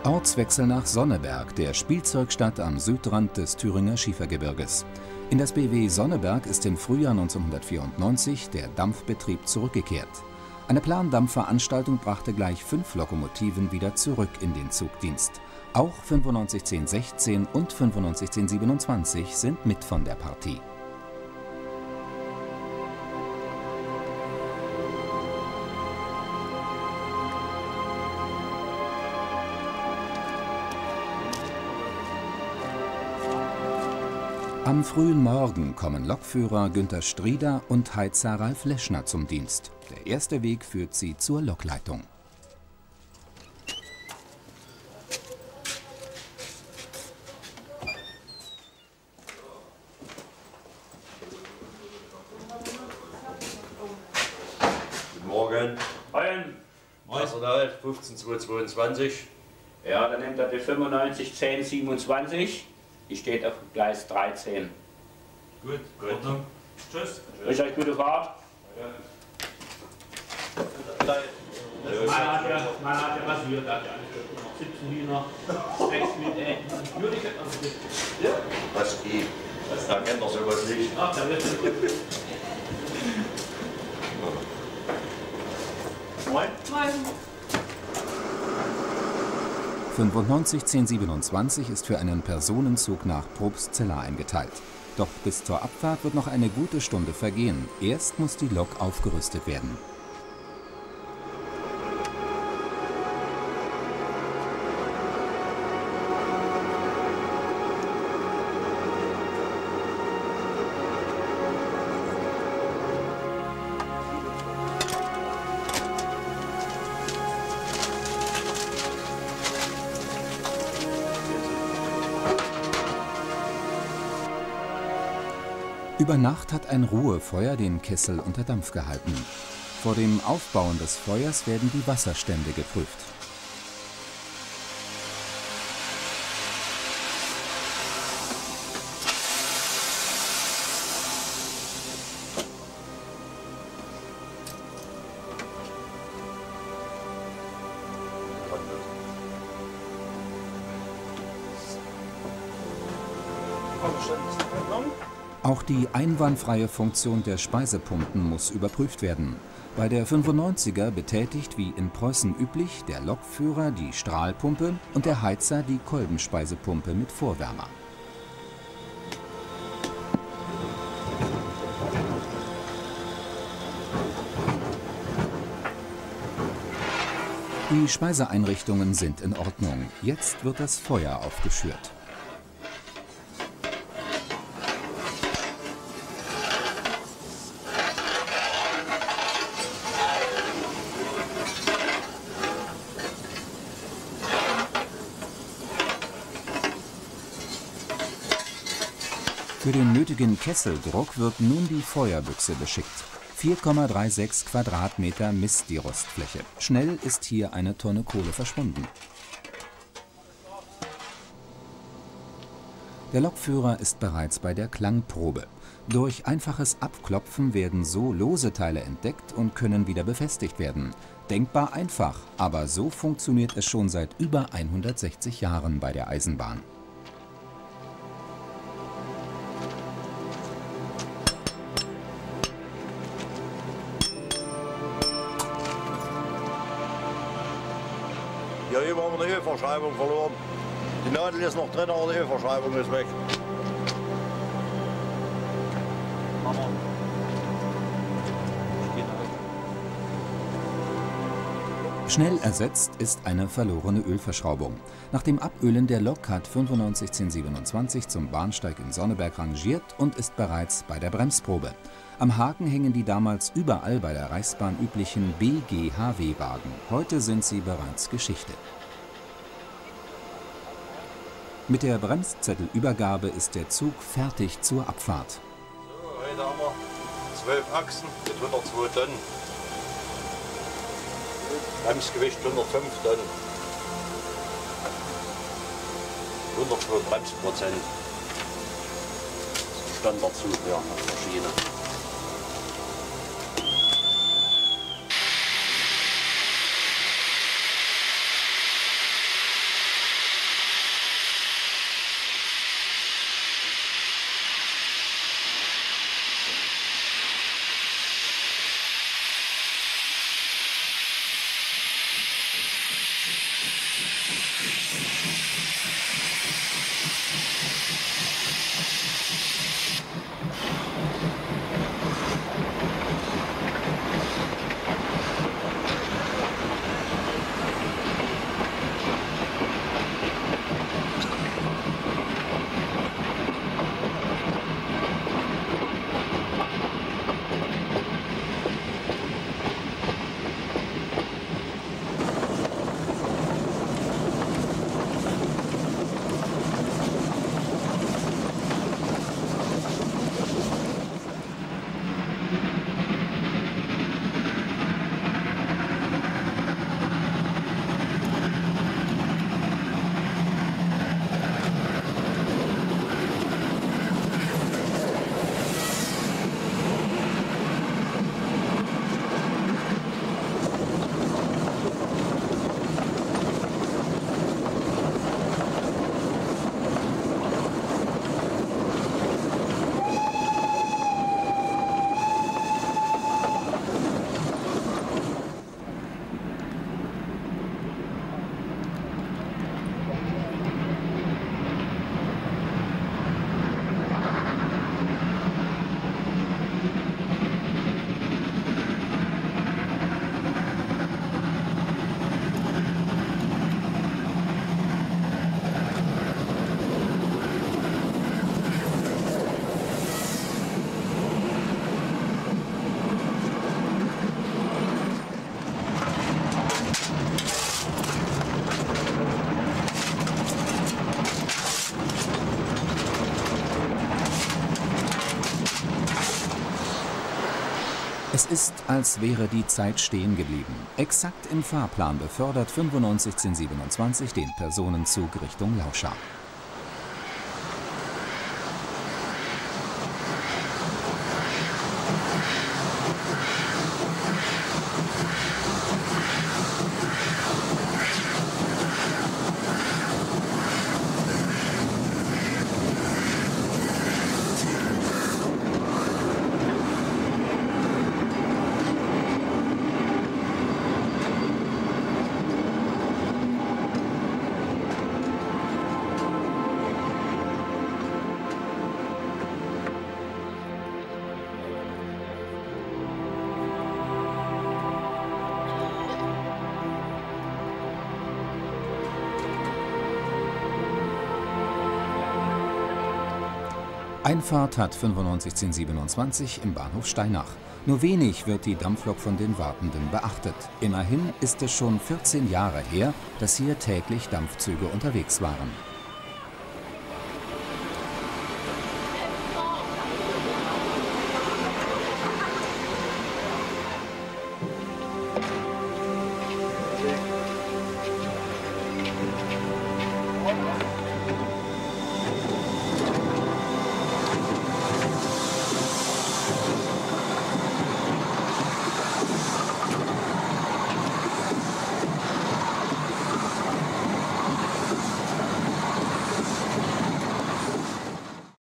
Ortswechsel nach Sonneberg, der Spielzeugstadt am Südrand des Thüringer Schiefergebirges. In das BW Sonneberg ist im Frühjahr 1994 der Dampfbetrieb zurückgekehrt. Eine Plandampfveranstaltung brachte gleich 5 Lokomotiven wieder zurück in den Zugdienst. Auch 951016 und 951027 sind mit von der Partie. Am frühen Morgen kommen Lokführer Günter Strieder und Heizer Ralf Leschner zum Dienst. Der erste Weg führt sie zur Lokleitung. Guten Morgen. Moin. Personal 15222. Ja, dann nimmt er die 951027. Die steht auf Gleis 13. Gut. Tschüss. Ich euch gute Fahrt. Man hat ja rasiert, hat ja noch 17 Hühner, 6 mit Ja, was geht? Da kennt er sowas nicht. Ach, da wird es gut. Moin. Moin. 951027 ist für einen Personenzug nach Probstzella eingeteilt. Doch bis zur Abfahrt wird noch eine gute Stunde vergehen. Erst muss die Lok aufgerüstet werden. Über Nacht hat ein Ruhefeuer den Kessel unter Dampf gehalten. Vor dem Aufbauen des Feuers werden die Wasserstände geprüft. Auch die einwandfreie Funktion der Speisepumpen muss überprüft werden. Bei der 95er betätigt wie in Preußen üblich der Lokführer die Strahlpumpe und der Heizer die Kolbenspeisepumpe mit Vorwärmer. Die Speiseeinrichtungen sind in Ordnung. Jetzt wird das Feuer aufgeschürt. Für den nötigen Kesseldruck wird nun die Feuerbüchse beschickt. 4,36 Quadratmeter misst die Rostfläche. Schnell ist hier eine Tonne Kohle verschwunden. Der Lokführer ist bereits bei der Klangprobe. Durch einfaches Abklopfen werden so lose Teile entdeckt und können wieder befestigt werden. Denkbar einfach, aber so funktioniert es schon seit über 160 Jahren bei der Eisenbahn. Hier eben haben wir eine Ölverschreibung verloren. Die Nadel ist noch drin, aber die Ölverschreibung ist weg. Schnell ersetzt ist eine verlorene Ölverschraubung. Nach dem Abölen der Lok hat 951027 zum Bahnsteig in Sonneberg rangiert und ist bereits bei der Bremsprobe. Am Haken hängen die damals überall bei der Reichsbahn üblichen BGHW-Wagen. Heute sind sie bereits Geschichte. Mit der Bremszettelübergabe ist der Zug fertig zur Abfahrt. So, heute haben wir 12 Achsen mit 102 Tonnen. Bremsgewicht 105 Tonnen. 102 Bremsprozent. Standardzug hier auf der Schiene. Es ist, als wäre die Zeit stehen geblieben. Exakt im Fahrplan befördert 95 1027 den Personenzug Richtung Lauschau. Einfahrt hat 95 1027 im Bahnhof Steinach. Nur wenig wird die Dampflok von den Wartenden beachtet. Immerhin ist es schon 14 Jahre her, dass hier täglich Dampfzüge unterwegs waren.